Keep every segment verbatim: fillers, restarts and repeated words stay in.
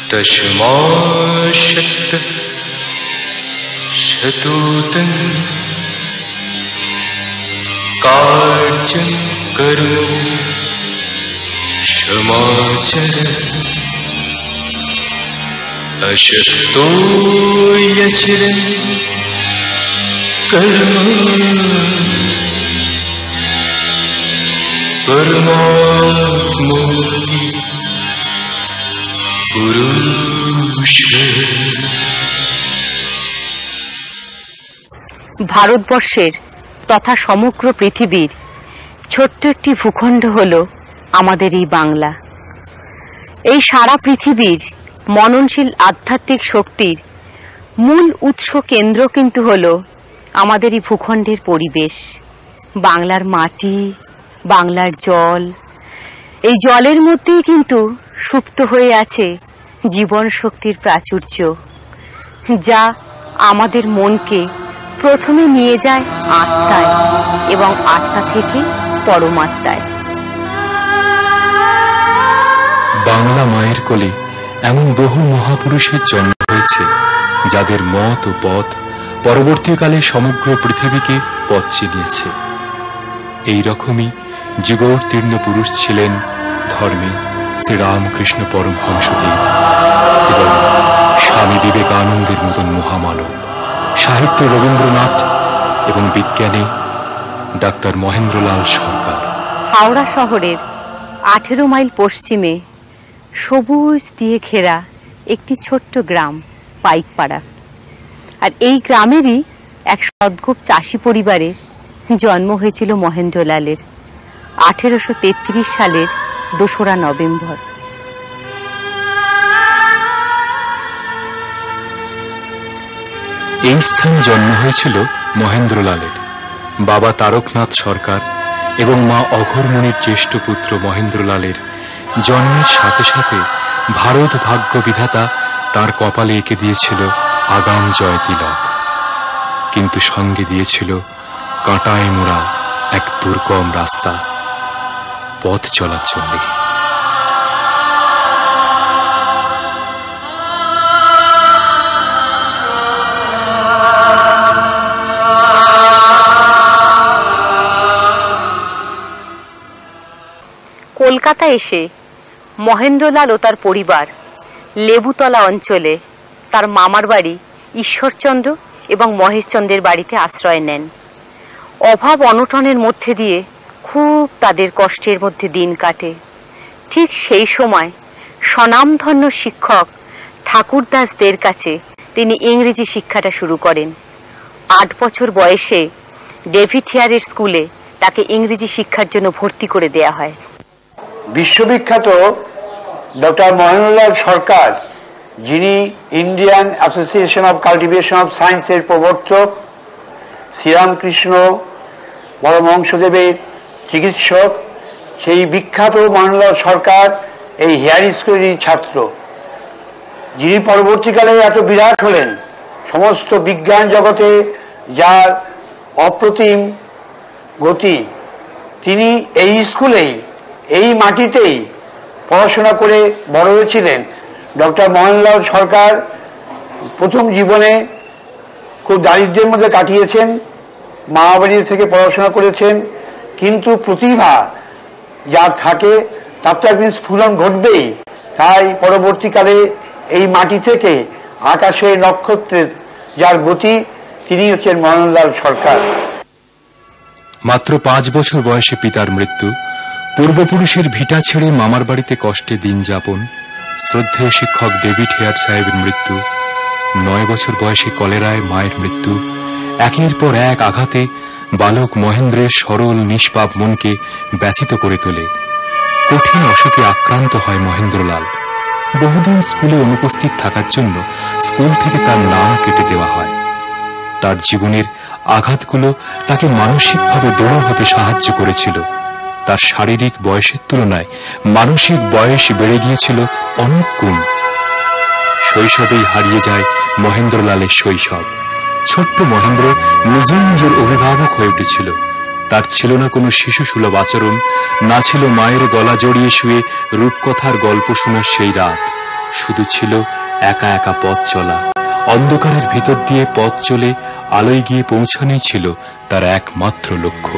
तस्मात् शतोतं कार्यं कर्म क्षमाचर अशक्तो यचिरं कर्म परमात्मोति पुरुष। ভারতবর্ষের তথা সমগ্র পৃথিবীর ছোট্ট একটি ভূখণ্ড হল আমাদের এই বাংলা। এই সারা পৃথিবীর মননশীল আধ্যাত্মিক শক্তির মূল উৎস কেন্দ্র কিন্তু হল আমাদের এই ভূখণ্ডের পরিবেশ, বাংলার মাটি, বাংলার জল। এই জলের মধ্যেই কিন্তু সুপ্ত হয়ে আছে জীবন শক্তির প্রাচুর্য, যা আমাদের মনকে প্রথমে নিয়ে যায় আত্মায় এবং আত্মা থেকে পরমাত্মায়। বাংলা মায়ের কোলে এমন বহু মহাপুরুষের জন্ম হয়েছে, যাদের মত ও পথ পরবর্তীকালে সমগ্র পৃথিবীকে পথ চিনিয়েছে। এই রকমই যুগোত্তীর্ণ পুরুষ ছিলেন ধর্মে শ্রীরামকৃষ্ণ পরমহংসদেব এবং স্বামী বিবেকানন্দের মতন মহামানব, সাহিত্য রবীন্দ্রনাথ এবং বিজ্ঞানে ডাক্তার মহেন্দ্রলাল সরকার। হাওড়া শহরের আঠেরো মাইল পশ্চিমে সবুজ দিয়ে ঘেরা একটি ছোট্ট গ্রাম পাইকপাড়া। আর এই গ্রামেরই এক সদ্গোপ চাষি পরিবারে জন্ম হয়েছিল মহেন্দ্রলালের আঠেরোশো তেত্রিশ সালের দোসরা নভেম্বর। এই স্থানে জন্ম হয়েছিল মহেন্দ্রলালের। বাবা তারকনাথ সরকার এবং মা অঘোরমণির জ্যেষ্ঠ পুত্র মহেন্দ্রলালের জন্মের সাথে সাথে ভারত ভাগ্য বিধাতা তার কপালে এঁকে দিয়েছিল আগাম জয় তিলক, কিন্তু সঙ্গে দিয়েছিল কাঁটায় মোড়া এক দুর্গম রাস্তা পথ চলার জন্য। কলকাতা এসে মহেন্দ্রলাল ও তার পরিবার লেবুতলা অঞ্চলে তার মামার বাড়ি ঈশ্বরচন্দ্র এবং মহেশচন্দ্রের বাড়িতে আশ্রয় নেন। অভাব অনটনের মধ্যে দিয়ে খুব তাদের কষ্টের মধ্যে দিন কাটে। ঠিক সেই সময় স্বনামধন্য শিক্ষক ঠাকুরদাসদের কাছে তিনি ইংরেজি শিক্ষাটা শুরু করেন। আট বছর বয়সে ডেভিড হেয়ারের স্কুলে তাকে ইংরেজি শিক্ষার জন্য ভর্তি করে দেয়া হয়। বিশ্ববিখ্যাত ডক্টর মহেন্দ্রলাল সরকার, যিনি Indian Association of Cultivation of সায়েন্সের প্রবর্তক, শ্রীরামকৃষ্ণ পরমহংসদেবের চিকিৎসক, সেই বিখ্যাত মহেন্দ্রলাল সরকার এই হেয়ার স্কুলেরই ছাত্র, যিনি পরবর্তীকালে এত বিরাট হলেন। সমস্ত বিজ্ঞান জগতে যার অপ্রতিম গতি, তিনি এই স্কুলেই, এই মাটিতেই পড়াশোনা করে বড় হয়েছিলেন। ডক্টর মহেন্দ্রলাল সরকার প্রথম জীবনে খুব দারিদ্র্যের মধ্যে কাটিয়েছেন, মা বাড়ি থেকে পড়াশোনা করেছেন, কিন্তু প্রতিভা যার থাকে তার তো একদিন স্ফুরণ ঘটবেই। তাই পরবর্তীকালে এই মাটি থেকে আকাশে নক্ষত্রের যার গতি, তিনি হচ্ছেন মহেন্দ্রলাল সরকার। মাত্র পাঁচ বছর বয়সে পিতার মৃত্যু, পূর্বপুরুষের ভিটা ছেড়ে মামার বাড়িতে কষ্টে দিন যাপন, শ্রদ্ধেয় শিক্ষক ডেভিড হেয়ার সাহেবের মৃত্যু, নয় বছর বয়সে কলেরায় মায়ের মৃত্যু, একের পর এক আঘাতে বালক মহেন্দ্রের সরল নিষ্পাপ মনকে ব্যথিত করে তোলে। কঠিন অসুখে আক্রান্ত হয় মহেন্দ্রলাল। বহুদিন স্কুলে অনুপস্থিত থাকার জন্য স্কুল থেকে তার নাম কেটে দেওয়া হয়। তার জীবনের আঘাতগুলো তাকে মানসিকভাবে দৃঢ় হতে সাহায্য করেছিল। তার শারীরিক বয়সের তুলনায় মানসিক বয়স বেড়ে গিয়েছিল অনেক গুণ। শৈশবেই হারিয়ে যায় মহেন্দ্রলালের শৈশব। ছোট্ট মহেন্দ্র নিজে নিজের অভিভাবক হয়ে উঠেছিল। তার ছিল না কোনো শিশু সুলভ আচরণ, না ছিল মায়ের গলা জড়িয়ে শুয়ে রূপকথার গল্প শোনার সেই রাত। শুধু ছিল একা একা পথ চলা। অন্ধকারের ভিতর দিয়ে পথ চলে আলোয় গিয়ে পৌঁছানোই ছিল তার একমাত্র লক্ষ্য।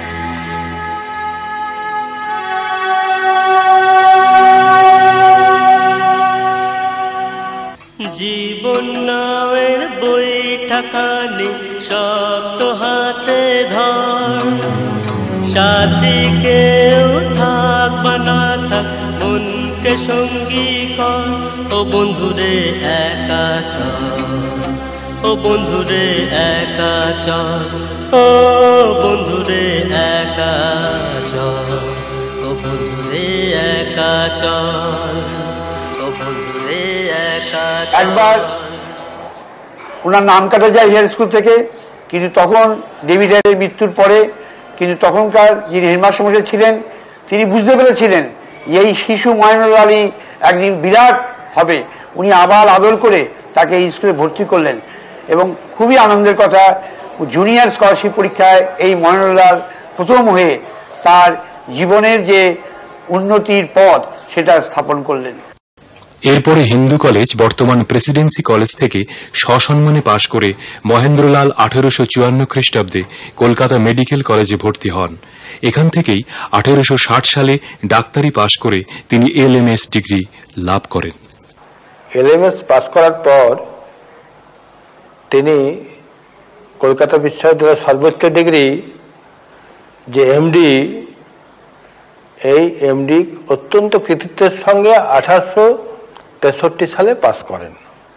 জীবন নামের বইটাখানি শক্ত হাতে ধর, সাথী কেউ থাক বা না থাক মনকে সঙ্গী কর। ও বন্ধুরে একা চল, ও বন্ধুরে একা চল, ও বন্ধুরে একা চল, ও বন্ধুরে একা চল, ও বন্ধুরে একা চল। একবার ওনার নাম কাটা যায় হেয়ার স্কুল থেকে, কিন্তু তখন ডেভিড হেয়ারের মৃত্যুর পরে কিন্তু তখনকার যিনি হেডমাস্টার ছিলেন তিনি বুঝতে পেরেছিলেন এই শিশু ময়নুল আলী একদিন বিরাট হবে। উনি আবার আদর করে তাকে এই স্কুলে ভর্তি করলেন এবং খুবই আনন্দের কথা, জুনিয়র স্কলারশিপ পরীক্ষায় এই ময়নুল্লাহ প্রথম হয়ে তার জীবনের যে উন্নতির পথ সেটা স্থাপন করলেন। এরপরে হিন্দু কলেজ, বর্তমান প্রেসিডেন্সি কলেজ থেকে সসম্মানে পাশ করে মহেন্দ্রলাল আঠেরোশো চুয়ান্ন খ্রিস্টাব্দে কলকাতা মেডিকেল কলেজে ভর্তি হন। এখান থেকেই আঠেরোশো ষাট সালে ডাক্তারি পাশ করে তিনি এল এম এস ডিগ্রি লাভ করেন। এল এম এস পাশ করার পর তিনি কলকাতা বিশ্ববিদ্যালয়ের সর্বোচ্চ ডিগ্রি যে এমডি, এই এমডি অত্যন্ত কৃতিত্বের সঙ্গে আঠারোশো তেষট্টি সালে পাশ করেন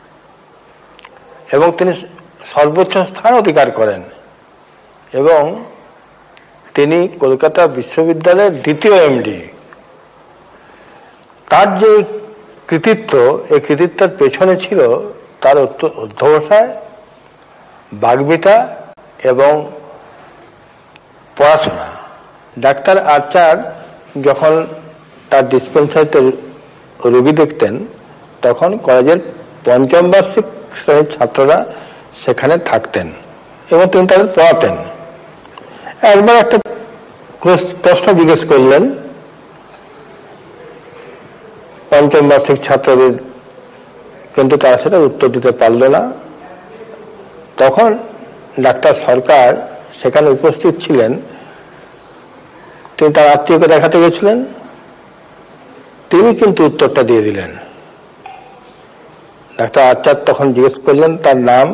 এবং তিনি সর্বোচ্চ স্থান অধিকার করেন এবং তিনি কলকাতা বিশ্ববিদ্যালয়ের দ্বিতীয় এমডি। তার যে কৃতিত্ব, এই কৃতিত্বের পেছনে ছিল তার অধ্যবসায়, বাগ্মিতা এবং পড়াশোনা। ডাক্তার আর্চার যখন তার ডিসপেন্সারিতে রোগী দেখতেন তখন কলেজের পঞ্চম বার্ষিক শ্রেণীর ছাত্ররা সেখানে থাকতেন এবং তিনি তাদের পড়াতেন। একবার একটা প্রশ্ন জিজ্ঞেস করলেন পঞ্চম বার্ষিক ছাত্রদের, কিন্তু তারা সেটা উত্তর দিতে পারল না। তখন ডাক্তার সরকার সেখানে উপস্থিত ছিলেন, তিনি তার আত্মীয়কে দেখাতে গেছিলেন, তিনি কিন্তু উত্তরটা দিয়ে দিলেন। ডাক্তার আচার্য তখন জিজ্ঞেস করলেন তার নাম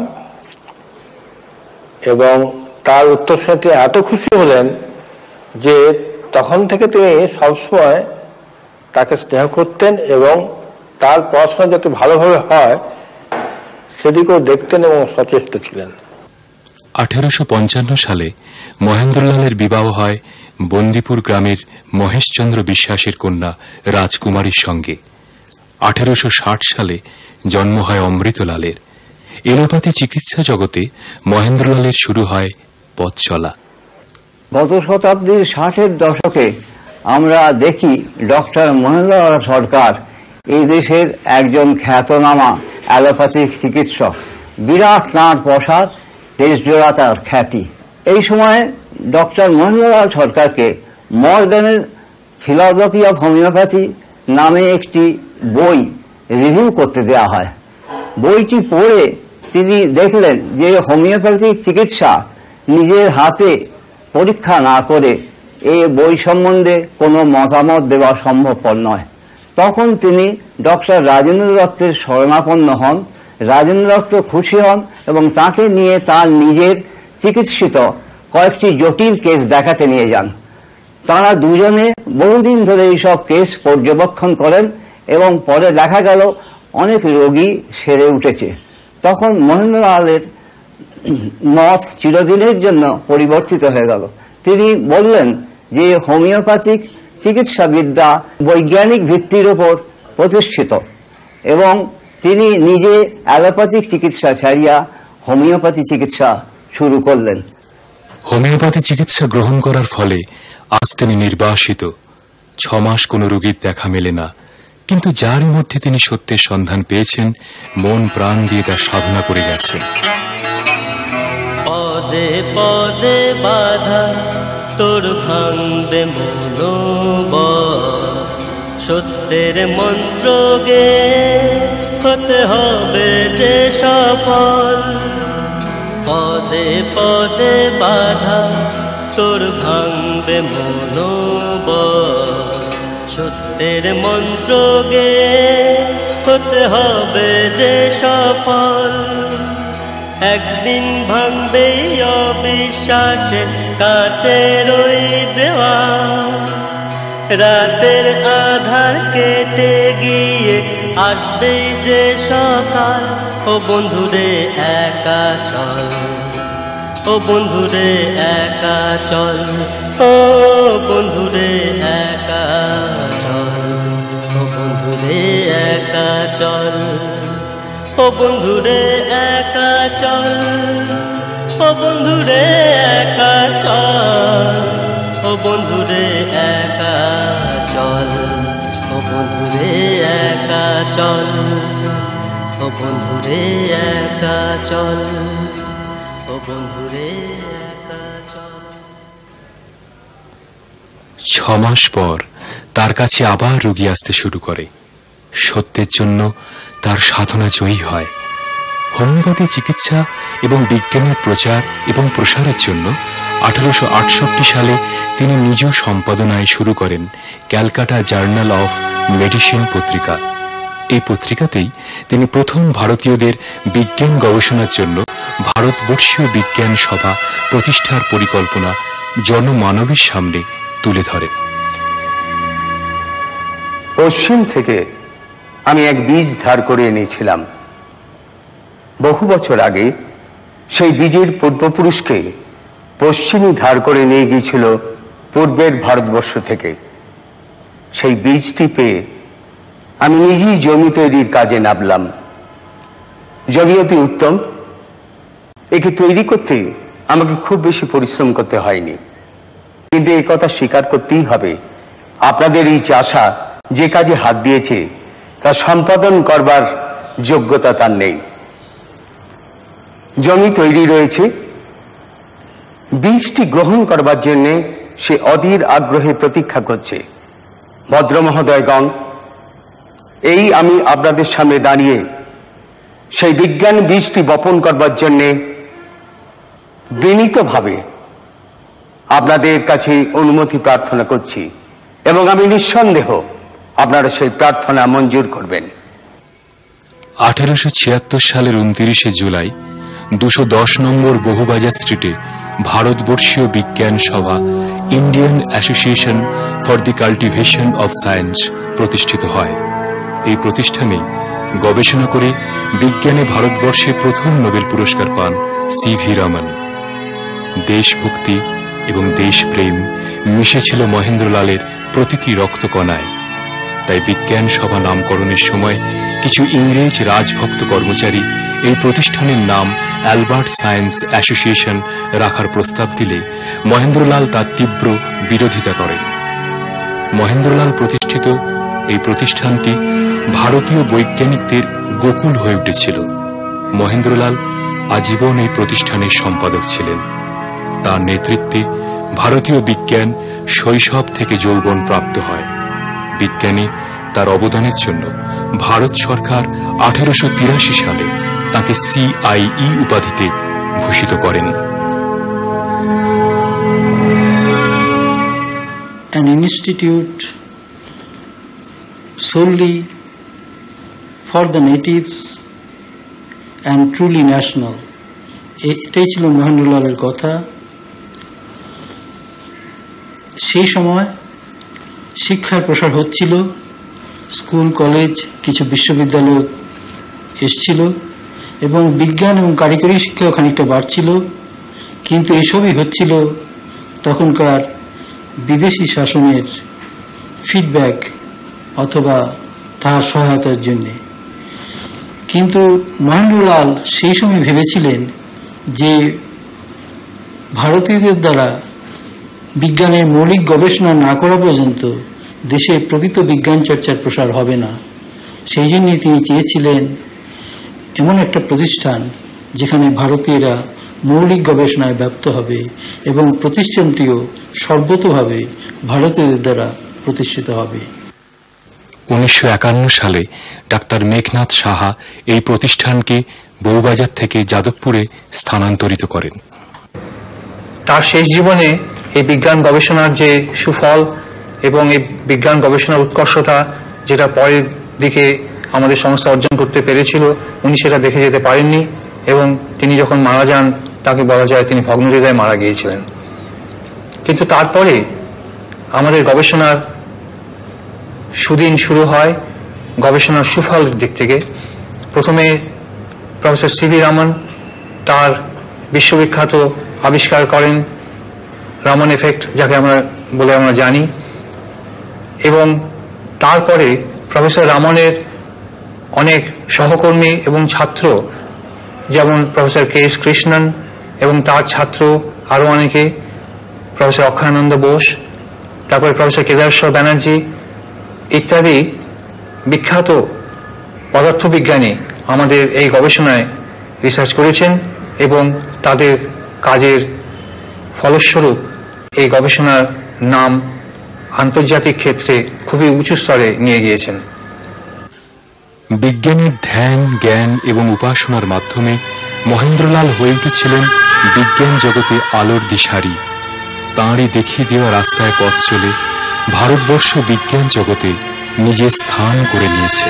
এবং তার উত্তর শুনে তিনি এত খুশি হলেন যে তখন থেকে তিনি সবসময় তাকে স্নেহ করতেন এবং তার পড়াশোনা যাতে ভালোভাবে হয় সেদিকেও দেখতেন এবং সচেষ্ট ছিলেন। আঠেরোশো পঞ্চান্ন সালে মহেন্দ্রলালের বিবাহ হয় বন্দিপুর গ্রামের মহেশচন্দ্র বিশ্বাসের কন্যা রাজকুমারীর সঙ্গে। আঠেরোশো ষাট সালে জন্ম হয় অমৃতলালের। এলোপ্যাথি চিকিৎসা জগতে মহেন্দ্রলালের শুরু হয় পথ চলা। গত শতাব্দীর ষাটের দশকে আমরা দেখি ডক্টর মহেন্দ্রলাল সরকার এই দেশের একজন খ্যাতনামা অ্যালোপ্যাথিক চিকিৎসক। বিরাট নাট প্রসাদ, দেশজোড়া তার খ্যাতি। এই সময় ডক্টর মহেন্দ্রলাল সরকারকে মডার্ন ফিলসফি অফ হোমিওপ্যাথি নামে একটি বই রিভিউ করতে দেওয়া হয়। বইটি পড়ে তিনি দেখলেন যে হোমিওপ্যাথিক চিকিৎসা নিজের হাতে পরীক্ষা না করে এই বই সম্বন্ধে কোনো মতামত দেওয়া সম্ভবপর নয়। তখন তিনি ডক্টর রাজেন্দ্র দত্তের শরণাপন্ন হন। রাজেন্দ্র দত্ত খুশি হন এবং তাকে নিয়ে তার নিজের চিকিৎসিত কয়েকটি জটিল কেস দেখাতে নিয়ে যান। তারা দুজনে বহুদিন ধরে এইসব কেস পর্যবেক্ষণ করেন এবং পরে দেখা গেল অনেক রোগী সেরে উঠেছে। তখন মহেন্দ্রলালের মত চিরদিনের জন্য পরিবর্তিত হয়ে গেল। তিনি বললেন যে হোমিওপ্যাথিক চিকিৎসাবিদ্যা বৈজ্ঞানিক ভিত্তির উপর প্রতিষ্ঠিত এবং তিনি নিজে অ্যালোপ্যাথিক চিকিৎসা ছাড়িয়া হোমিওপ্যাথি চিকিৎসা শুরু করলেন। হোমিওপ্যাথি চিকিৎসা গ্রহণ করার ফলে আজ তিনি নির্বাসিত। ছমাস কোনো রোগীর দেখা মেলে না, কিন্তু যারই মধ্যে তিনি সত্যের সন্ধান পেয়েছেন, মন প্রাণ দিয়ে তার সাধনা করে গেছেন। পদে পদে বাধা তোর ভাঙবে মনোবল, সত্য সত্যের মন্ত্র গে হতে হবে যে সফল। পদে পদে বাধা তোর ভাঙবে মনোবল। সত্যের মন্ত্র গে হতে হবে যে সফল। একদিন ভাঙবে অবিশ্বাসের কাছের ওই দেওয়াল। রাতের আধার কেটে গিয়ে আসবে যে সকাল। ও বন্ধুরে একা চল, ও বন্ধুরে একা চল, ও বন্ধুরে একা চল, ও বন্ধুরে একা চল, ও বন্ধুরে একা চল, ও বন্ধুরে একা চল, ও বন্ধুরে একা চল, ও বন্ধুরে একা চল, ও বন্ধুরে একা চল, ও বন্ধুরে একা চল। ছ মাস পর তার কাছে আবার রোগী আসতে শুরু করে। সত্যের জন্য তার সাধনা জয়ী হয়। হোমিওপ্যাথি চিকিৎসা এবং বিজ্ঞানের প্রচার এবং প্রসারের জন্য আঠারোশো আটষট্টি সালে তিনি নিজ সম্পাদনায় শুরু করেন ক্যালকাটা জার্নাল অফ মেডিসিন পত্রিকা। এই পত্রিকাতেই তিনি প্রথম ভারতীয়দের বিজ্ঞান গবেষণার জন্য ভারতবর্ষীয় বিজ্ঞান সভা প্রতিষ্ঠার পরিকল্পনা জনমানবের সামনে তুলে ধরেন। পশ্চিম থেকে আমি এক বীজ ধার করে এনেছিলাম। বহু বছর আগে সেই বীজের পূর্বপুরুষকে পশ্চিমই ধার করে নিয়ে গিয়েছিল পূর্বের ভারতবর্ষ থেকে। সেই বীজটি পেয়ে আমি নিজেই জমি তৈরির কাজে নামলাম। জমি অতি উত্তম। একে তৈরি করতে আমাকে খুব বেশি পরিশ্রম করতে হয়নি। কিন্তু এই কথা স্বীকার করতেই হবে, আপনাদের এই চাষা যে কাজে হাত দিয়েছে তা সম্পাদন করবার যোগ্যতা তার নেই। জমি তৈরি রয়েছে, বীজটি গ্রহণ করবার জন্য সে অধীর আগ্রহে প্রতীক্ষা করছে। ভদ্র মহোদয়গণ, এই আমি আপনাদের সামনে দাঁড়িয়ে সেই বিজ্ঞান বীজটি বপন করবার জন্য বিনীতভাবে আপনাদের কাছে অনুমতি প্রার্থনা করছি এবং আমি নিঃসন্দেহ আপনারা সেই প্রার্থনা মঞ্জুর করবেন। আঠারোশো ছিয়াত্তর সালের উনত্রিশে জুলাই দুশো দশ নম্বর বহুবাজার স্ট্রিটে ভারতবর্ষীয় বিজ্ঞান সভা Indian Association for the Cultivation of Science প্রতিষ্ঠিত হয়। এই প্রতিষ্ঠানে গবেষণা করে বিজ্ঞানে ভারতবর্ষে প্রথম নোবেল পুরস্কার পান সি ভি রমন। দেশভক্তি এবং দেশপ্রেম মিশেছিল মহেন্দ্রলালের প্রতিটি রক্তকণায়। তাই বিজ্ঞান সভা নামকরণের সময় কিছু ইংরেজ রাজভক্ত কর্মচারী এই প্রতিষ্ঠানের নাম অ্যালবার্ট সায়েন্স অ্যাসোসিয়েশন রাখার প্রস্তাব দিলে মহেন্দ্রলাল তার তীব্র বিরোধিতা করেন। মহেন্দ্রলাল প্রতিষ্ঠিত এই প্রতিষ্ঠানটি ভারতীয় বৈজ্ঞানিকদের গোকুল হয়ে উঠেছিল। মহেন্দ্রলাল আজীবন এই প্রতিষ্ঠানের সম্পাদক ছিলেন। তার নেতৃত্বে ভারতীয় বিজ্ঞান শৈশব থেকে যৌবন প্রাপ্ত হয়। বিজ্ঞানে তার অবদানের জন্য ভারত সরকার আঠারোশো তিরাশি সালে তাকে সিআইই উপাধিতে ভূষিত করেন। An institute solely for the natives and truly national. এটাই ছিল মহেন্দ্রলালের কথা। সেই সময় শিক্ষার প্রসার হচ্ছিল, স্কুল কলেজ কিছু বিশ্ববিদ্যালয় এসছিল এবং বিজ্ঞান এবং কারিগরি শিক্ষাও খানিকটা বাড়ছিল। কিন্তু এসবই হচ্ছিল তখনকার বিদেশি শাসনের ফিডব্যাক অথবা তার সহায়তার জন্য। কিন্তু মহেন্দ্রলাল সেই সময় ভেবেছিলেন যে ভারতীয়দের দ্বারা বিজ্ঞানের মৌলিক গবেষণা না করা পর্যন্ত দেশে প্রকৃত বিজ্ঞান চর্চার প্রসার হবে না। সেই জন্যই তিনি চেয়েছিলেন এমন একটা প্রতিষ্ঠান যেখানে ভারতীয়রা মৌলিক গবেষণায় ব্যপ্ত হবে এবং প্রতিষ্ঠানটিও সর্বতোভাবে ভারতীয়দের দ্বারা প্রতিষ্ঠিত হবে। উনিশশো একান্ন সালে ডাক্তার মেঘনাথ সাহা এই প্রতিষ্ঠানকে বউবাজার থেকে যাদবপুরে স্থানান্তরিত করেন। তার শেষ জীবনে এই বিজ্ঞান গবেষণার যে সুফল এবং এই বিজ্ঞান গবেষণার উৎকর্ষতা যেটা পরের দিকে আমাদের সংস্থা অর্জন করতে পেরেছিল, উনি সেটা দেখে যেতে পারেননি এবং তিনি যখন মারা যান তাকে বলা যায় তিনি ভগ্নহৃদয়ে মারা গিয়েছিলেন। কিন্তু তারপরে আমাদের গবেষণার সুদিন শুরু হয় গবেষণার সুফলের দিক থেকে। প্রথমে প্রফেসর সি ভি রামন তার বিশ্ববিখ্যাত আবিষ্কার করেন রামন এফেক্ট, যাকে আমরা বলে আমরা জানি, এবং তারপরে প্রফেসর রামনের অনেক সহকর্মী এবং ছাত্র, যেমন প্রফেসর কে এস কৃষ্ণন এবং তার ছাত্র আরো অনেকে, প্রফেসর অক্ষয়ানন্দ বোস, তারপরে প্রফেসর কেদারেশ্বর ব্যানার্জি ইত্যাদি বিখ্যাত পদার্থবিজ্ঞানী আমাদের এই গবেষণায় রিসার্চ করেছেন এবং তাদের কাজের ফলস্বরূপ এই গবেষণার নাম আন্তর্জাতিক ক্ষেত্রে খুবই উঁচু স্তরে নিয়ে গিয়েছেন। বিজ্ঞানের ধ্যান, জ্ঞান এবং উপাসনার মাধ্যমে মহেন্দ্রলাল হয়ে উঠেছিলেন বিজ্ঞান জগতে আলোর দিশারি। তাঁরই দেখিয়ে দেওয়া রাস্তায় পথ চলে ভারতবর্ষ বিজ্ঞান জগতে নিজের স্থান করে নিয়েছে।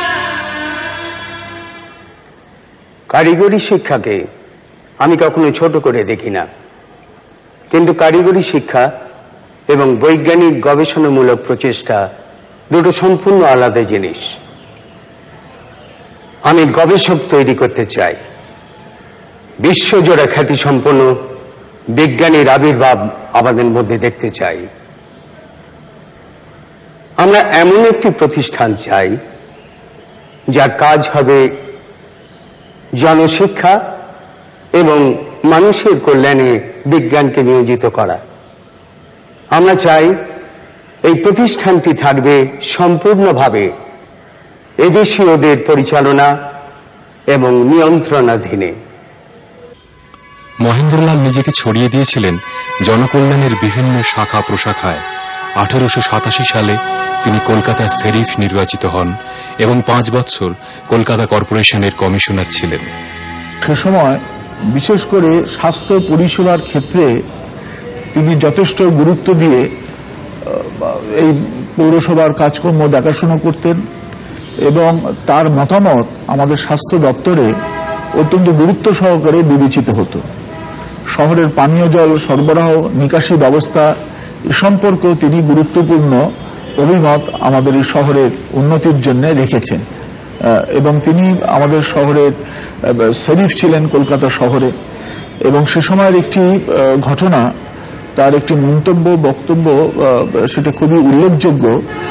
কারিগরি শিক্ষাকে আমি কখনো ছোট করে দেখি না, কিন্তু কারিগরি শিক্ষা এবং বৈজ্ঞানিক গবেষণামূলক প্রচেষ্টা দুটো সম্পূর্ণ আলাদা জিনিস। আমি গবেষক তৈরি করতে চাই, বিশ্বজোড়া খ্যাতিসম্পন্ন বিজ্ঞানীর আবির্ভাব আমাদের মধ্যে দেখতে চাই। আমরা এমন একটি প্রতিষ্ঠান চাই যার কাজ হবে জনশিক্ষা এবং মানুষের কল্যাণে বিজ্ঞানকে নিয়োজিত করা। আমরা চাই এই প্রতিষ্ঠানটি থাকবে সম্পূর্ণভাবে এদেশীয়দের পরিচালনা এবং নিয়ন্ত্রণাধীনে। মহেন্দ্রলাল নিজেকে ছড়িয়ে দিয়েছিলেন জনকল্যাণের বিভিন্ন শাখা প্রশাখায়। আঠারোশো সাতাশি সালে তিনি কলকাতার শেরিফ নির্বাচিত হন এবং পাঁচ বছর কলকাতা কর্পোরেশনের কমিশনার ছিলেন। সে সময় বিশেষ করে স্বাস্থ্য পরিষেবার ক্ষেত্রে তিনি যথেষ্ট গুরুত্ব দিয়ে এই পৌরসভার কাজকর্ম দেখাশোনা করতেন এবং তার মতামত আমাদের স্বাস্থ্য দপ্তরে অত্যন্ত গুরুত্ব সহকারে বিবেচিত হতো। শহরের পানীয় জল সরবরাহ নিকাশি ব্যবস্থা এ সম্পর্কেও তিনি গুরুত্বপূর্ণ অভিমত আমাদের এই শহরের উন্নতির জন্য রেখেছেন এবং তিনি আমাদের শহরের শেরিফ ছিলেন কলকাতা শহরে। এবং সে সময়ের একটি ঘটনা, তার একটি মন্তব্য বক্তব্য, সেটা খুবই উল্লেখযোগ্য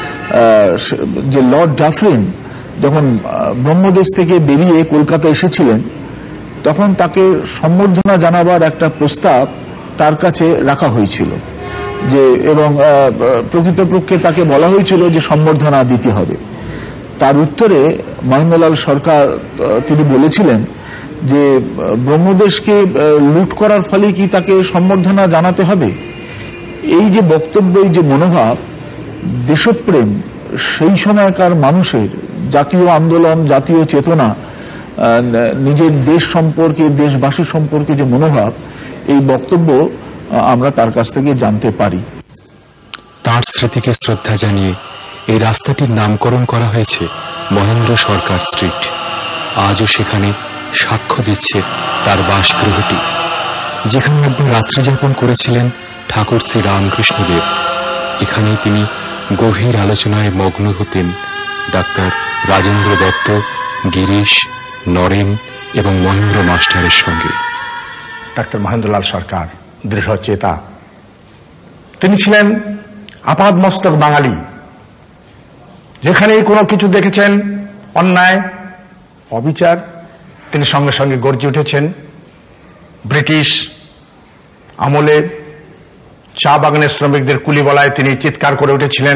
যে লর্ড ডাফরিন যখন ব্রহ্মদেশ থেকে বেরিয়ে কলকাতা এসেছিলেন তখন তাকে সম্বর্ধনা জানাবার একটা প্রস্তাব তার কাছে রাখা হয়েছিল যে, এবং প্রকৃতপক্ষে তাকে বলা হয়েছিল যে সম্বর্ধনা দিতে হবে। তার উত্তরে মহেন্দ্রলাল সরকার তিনি বলেছিলেন যে ব্রহ্মদেশকে লুট করার ফলে কি তাকে সম্বর্ধনা জানাতে হবে? এই যে বক্তব্য, এই যে মনোভাব, দেশপ্রেম, সেই সময়কার মানুষের জাতীয় আন্দোলন, জাতীয় চেতনা, নিজের দেশ সম্পর্কে, দেশবাসী সম্পর্কে যে মনোভাব, এই বক্তব্য আমরা তার কাছ থেকে জানতে পারি। তার স্মৃতিকে শ্রদ্ধা জানিয়ে এই রাস্তাটির নামকরণ করা হয়েছে মহেন্দ্র সরকার স্ট্রিট। আজও সেখানে সাক্ষ্য দিচ্ছে তার বাসগৃহটি, যেখানে একবার রাত্রি যাপন করেছিলেন ঠাকুর শ্রী রামকৃষ্ণদেব। এখানেই তিনি গভীর আলোচনায় মগ্ন হতেন ডাক্তার রাজেন্দ্র দত্ত, গিরিশ, নরেন এবং মহেন্দ্র মাস্টারের সঙ্গে। ডাক্তার মহেন্দ্রলাল সরকার দৃঢ় চেতা, তিনি ছিলেন আপাদমস্তক বাঙালি। যেখানেই কোনো কিছু দেখেছেন অন্যায়, অবিচার, তিনি সঙ্গে সঙ্গে গর্জে উঠেছেন। ব্রিটিশ আমলে চা বাগানের শ্রমিকদের কুলি বলায় তিনি চিৎকার করে উঠেছিলেন,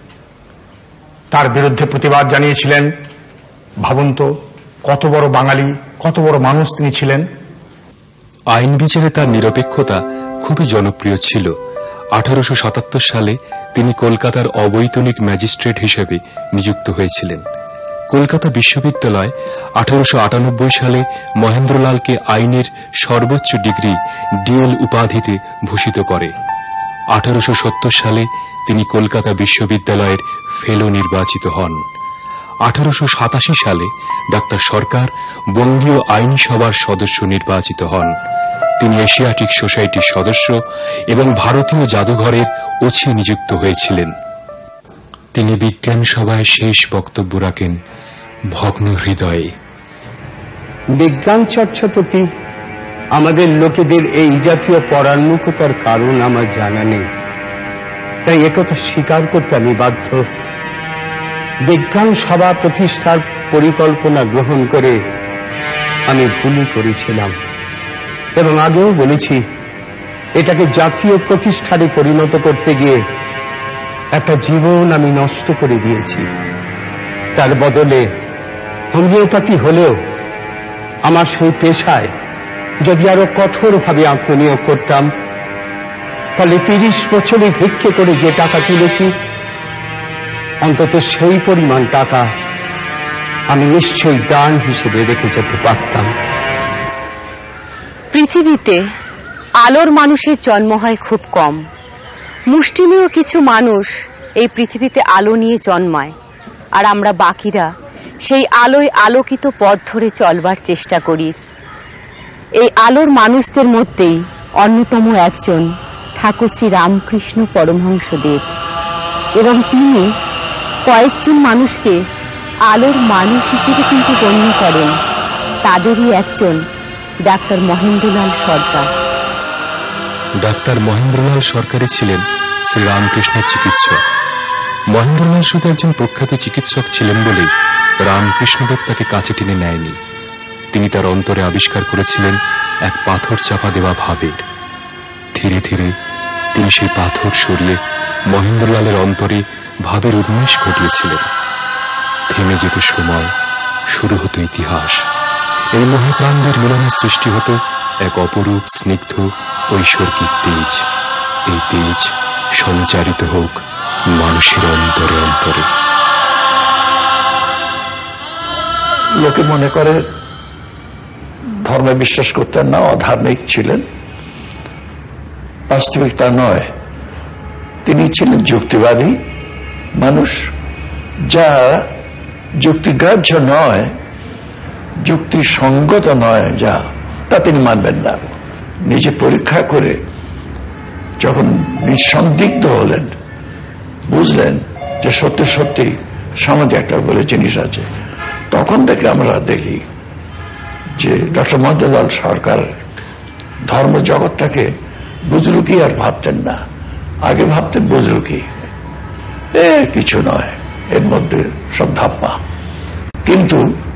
তার বিরুদ্ধে প্রতিবাদ জানিয়েছিলেন। ভাবুন তো কত বড় বাঙালি, কত বড় মানুষ তিনি ছিলেন। আইন বিচারে তার নিরপেক্ষতা খুবই জনপ্রিয় ছিল। আঠারোশো সাতাত্তর সালে তিনি কলকাতার অবৈতনিক ম্যাজিস্ট্রেট হিসেবে নিযুক্ত হয়েছিলেন। কলকাতা বিশ্ববিদ্যালয় আঠারোশো আটানব্বই সালে মহেন্দ্রলালকে আইনের সর্বোচ্চ ডিগ্রি ডিএল উপাধিতে ভূষিত করে। আঠারোশো সত্তর সালে তিনি কলকাতা বিশ্ববিদ্যালয়ের ফেলো নির্বাচিত হন। আঠারোশো সাতাশি সালে ডাক্তার সরকার বঙ্গীয় আইনসভার সদস্য নির্বাচিত হন। তিনি এশিয়াটিক সোসাইটির সদস্য এবং ভারতীয় জাদুঘরের ওছি নিযুক্ত হয়েছিলেন। তিনি বিজ্ঞান সভায় শেষ বক্তব্য রাখেন ভগ্ন হৃদয়ে। বিজ্ঞান চর্চার প্রতি আমাদের লোকেদের এই জাতীয় পরান্মুখতার কারণ আমার জানা নেই, তাই একথা স্বীকার করতে আমি বাধ্য। বিজ্ঞান সভা প্রতিষ্ঠার পরিকল্পনা গ্রহণ করে আমি ভুলই করেছিলাম এবং আগেও বলেছি, এটাকে জাতীয় প্রতিষ্ঠানে পরিণত করতে গিয়ে একটা জীবন আমি নষ্ট করে দিয়েছি। তার বদলে হোমিওপ্যাথি হলেও আমার সেই পেশায় যদি আরো কঠোরভাবে আত্মনিয়োগ করতাম, তাহলে তিরিশ বছরে ভিক্ষে করে যে টাকা তুলেছি, অন্তত সেই পরিমাণ টাকা আমি নিশ্চয়ই দান হিসেবে রেখে যেতে পারতাম। পৃথিবীতে আলোর মানুষের জন্ম হয় খুব কম। মুষ্টিমেয় কিছু মানুষ এই পৃথিবীতে আলো নিয়ে জন্মায়, আর আমরা বাকিরা সেই আলোয় আলোকিত পথ ধরে চলবার চেষ্টা করি। এই আলোর মানুষদের মধ্যেই অন্যতম একজন ঠাকুর শ্রী রামকৃষ্ণ পরমহংসদেব, এবং তিনি কয়েকজন মানুষকে আলোর মানুষ হিসেবে কিন্তু গণ্য করেন। তাদেরই একজন ডাক্তার মহেন্দ্রলাল সরকার। ডাক্তার মহেন্দ্রলাল সরকারই ছিলেন শ্রী রামকৃষ্ণের চিকিৎসক। মহেন্দ্রলাল শুধু একজন প্রখ্যাত চিকিৎসক ছিলেন বলেই রামকৃষ্ণদেব তাকে কাছে টেনে নেয়নি। তিনি তার অন্তরে আবিষ্কার করেছিলেন এক পাথর চাপা দেওয়া ভাবের। ধীরে ধীরে তিনি সেই পাথর সরিয়ে মহেন্দ্রলালের অন্তরে ভাবের উন্মেষ ঘটিয়েছিলেন। থেমে যেত সময়, শুরু হতো ইতিহাস। এই মহাপ্রাণদের মিলনে সৃষ্টি হতো এক অপরূপ স্নিগ্ধ ঐশ্বর্গিক তেজ। এই তেজ সঞ্চারিত হোক মানুষের অন্তরে অন্তরে। লোকে মনে করে ধর্মে বিশ্বাস করতেন না, অধার্মিক ছিলেন। বাস্তবিক তা নয়। তিনি ছিলেন যুক্তিবাদী মানুষ। যা যুক্তিগ্রাহ্য নয়, যুক্তিসঙ্গত নয়, যা তা তিনি মানবেন না। নিজে পরীক্ষা করে যখন নিঃসন্দিগ্ধ হলেন, বুঝলেন যে সত্যি সত্যি সমাজে একটা বলে জিনিস আছে, তখন থেকে আমরা দেখি যে ডক্টর মহেন্দ্রলাল সরকার ধর্ম জগৎটাকে বুজরুকি আর ভাবতেন না। আগে ভাবতেন বুজরুকি এ কিছু নয়, এর মধ্যে সব ধাপ্পা। কিন্তু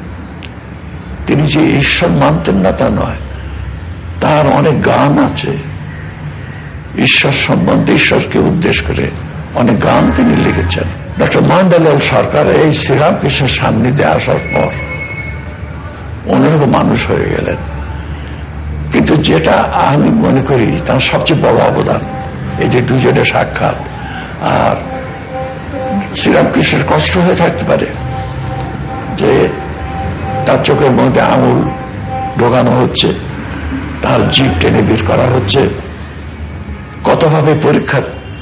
তিনি যে ঈশ্বর মানতেন না তা নয়, তার অনেক গান আছে ঈশ্বর সম্বন্ধে, ঈশ্বরকে উদ্দেশ্য করে অনেক গান তিনি লিখেছেন। ডক্টর মহেন্দ্রলাল সরকার এই শ্রীরামকৃষ্ণের সান্নিধ্যে আসার পর অনেক মানুষ হয়ে গেলেন। কিন্তু যেটা আমি মনে করি তার সবচেয়ে বড় অবদান এই যে দুজনের সাক্ষাৎ। আর শ্রীরামকৃষ্ণের কষ্ট হয়ে থাকতে পারে যে তার চোখের মধ্যে আঙুল ঢোকানো হচ্ছে, তার জিভ টেনে বের করা হচ্ছে, কতভাবে পরীক্ষা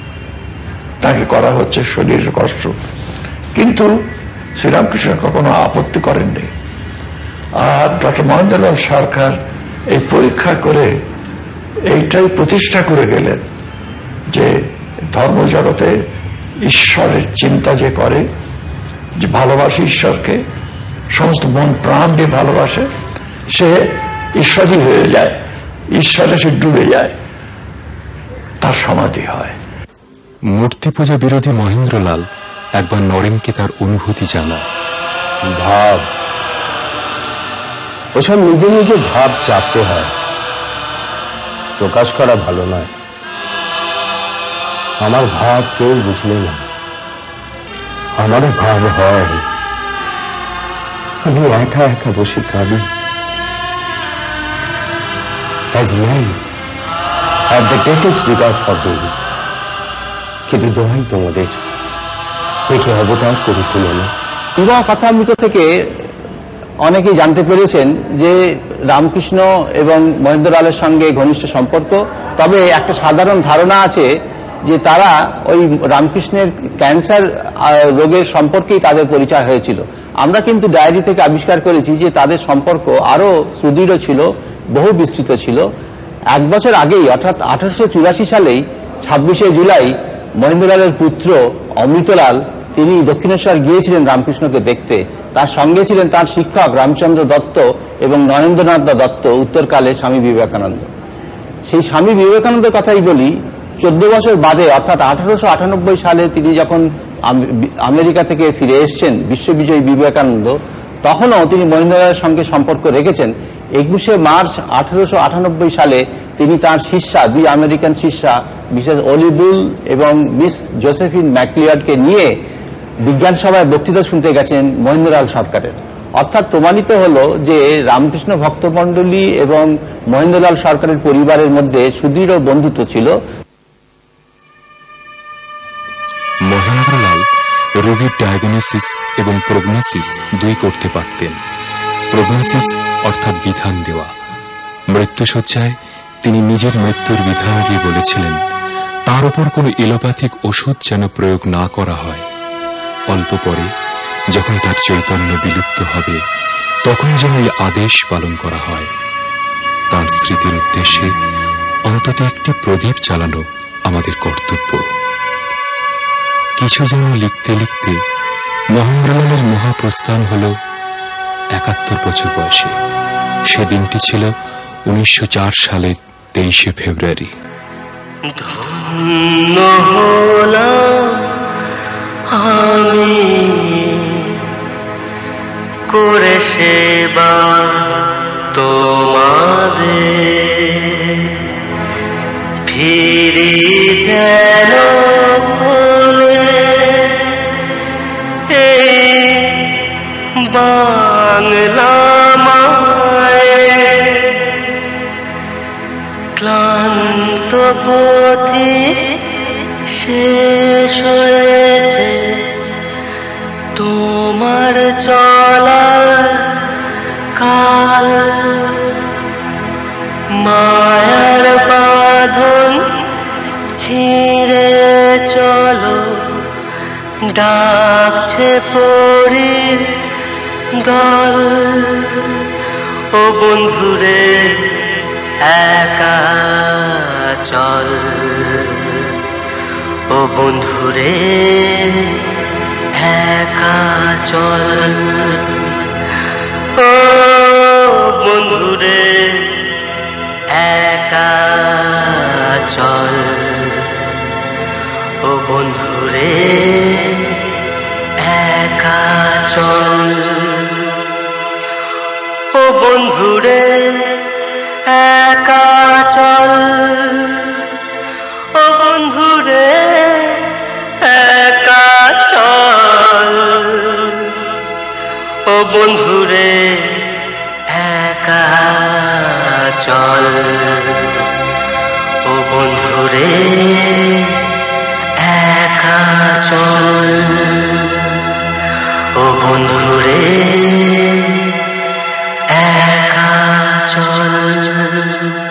তাকে করা হচ্ছে, শরীরের কষ্ট। কিন্তু শ্রীরামকৃষ্ণ কখনো আপত্তি করেননি। আর ডক্টর মহেন্দ্রলাল সরকার এই পরীক্ষা করে এইটাই প্রতিষ্ঠা করে গেলেন যে ধর্মজগতে ঈশ্বরের চিন্তা যে করে, যে ভালোবাসে ঈশ্বরকে, সমস্ত মন প্রাণ দিয়ে ভালোবাসে, সে ঈশ্বরই হয়ে যায়, ঈশ্বরে সে ডুবে যায়, তার সমাধি হয়। মূর্তি পূজা বিরোধী মহেন্দ্রলাল একবার নরেনকে তার অনুভূতি জানায়। ভাব, ওসব নিজে নিজে ভাব চাপতে হয়, প্রকাশ করা ভালো নয়। আমার ভাব কেউ বুঝলে না, আমারও ভাব হয়। আমি একা একা বসে কাঁদি। As men have the greatest regard for me, কিন্তু দোহাই তোমাদের একে অবতার করে তুলো না। বিবাহ কথামৃত থেকে অনেকেই জানতে পেরেছেন যে রামকৃষ্ণ এবং মহেন্দ্রলালের সঙ্গে ঘনিষ্ঠ সম্পর্ক। তবে একটা সাধারণ ধারণা আছে যে তারা ওই রামকৃষ্ণের ক্যান্সার রোগের সম্পর্কেই তাদের পরিচয় হয়েছিল। আমরা কিন্তু ডায়েরি থেকে আবিষ্কার করেছি যে তাদের সম্পর্ক আরো সুদৃঢ় ছিল, বহু বিস্তৃত ছিল। এক বছর আগেই অর্থাৎ আঠারোশো চুরাশি সালেই ছাব্বিশে জুলাই মহেন্দ্রলালের পুত্র অমৃতলাল তিনি দক্ষিণেশ্বর গিয়েছিলেন রামকৃষ্ণকে দেখতে। তার সঙ্গে ছিলেন তার শিক্ষক রামচন্দ্র দত্ত এবং নরেন্দ্রনাথ দত্ত, উত্তরকালে স্বামী বিবেকানন্দ। সেই স্বামী বিবেকানন্দের কথাই বলি, চোদ্দ বছর বাদে অর্থাৎ আঠারোশো আটানব্বই সালে তিনি যখন আমেরিকা থেকে ফিরে এসছেন বিশ্ববিজয়ী বিবেকানন্দ, তখনও তিনি মহেন্দ্রলালের সঙ্গে সম্পর্ক রেখেছেন। একুশে মার্চ আঠারোশো আটানব্বই সালে তিনি তার শিষ্যা, দুই আমেরিকান শিষ্যা মিসেস অলিবুল এবং মিস জোসেফিন ম্যাকলিয়ার্ডকে নিয়ে বিজ্ঞান সভায় বক্তৃতা শুনতে গেছেন মহেন্দ্রলাল সরকারের। অর্থাৎ প্রমাণিত হল যে রামকৃষ্ণ ভক্তমণ্ডলী এবং মহেন্দ্রলাল সরকারের পরিবারের মধ্যে সুদৃঢ় বন্ধুত্ব ছিল। মহেন্দ্রলাল রোগীর ডায়াগনোসিস এবং প্রগনোসিস দুই করতে পারতেন। প্রগনোসিস অর্থাৎ বিধান দেওয়া। মৃত্যুশয্যায় তিনি নিজের মৃত্যুর বিধানাদি বলেছিলেন তার উপর কোনো এলোপ্যাথিক ওষুধ যেন প্রয়োগ না করা হয়। অল্প পরে যখন তার চৈতন্য বিলুপ্ত হবে তখন যেন এই আদেশ পালন করা হয়। তার স্মৃতির উদ্দেশ্যে অন্তত একটি প্রদীপ জ্বালানো আমাদের কর্তব্য। কিছু যেন লিখতে লিখতে মহেন্দ্রলালের মহাপ্রস্থান হল একাত্তর বছর বয়সে। সেদিনটি ছিল উনিশশো চার সালের তেইশে ফেব্রুয়ারি। ধন্য হলাম আমি করে সেবা তোমাদের, ফিরি যেন বাংলা মায়ের ক্লান্ত পথে শেষ হয়েছে তোমার চলার কাল। মায়ার বাঁধন ছিঁড়ে চলো, ডাকছে পরীর দল। ও বন্ধুরে একা চল, ও বন্ধুরে একা চল, ও বন্ধুরে একা চল, ও বন্ধুরে একা চল, ও বন্ধুরে একা চল, ও বন্ধুরে একা চল, ও বন্ধুরে একা চল, ও বন্ধুরে একা চল, ও বন্ধুরে একা চল।